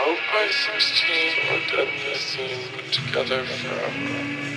Out by 16, we're dead missing, together forever.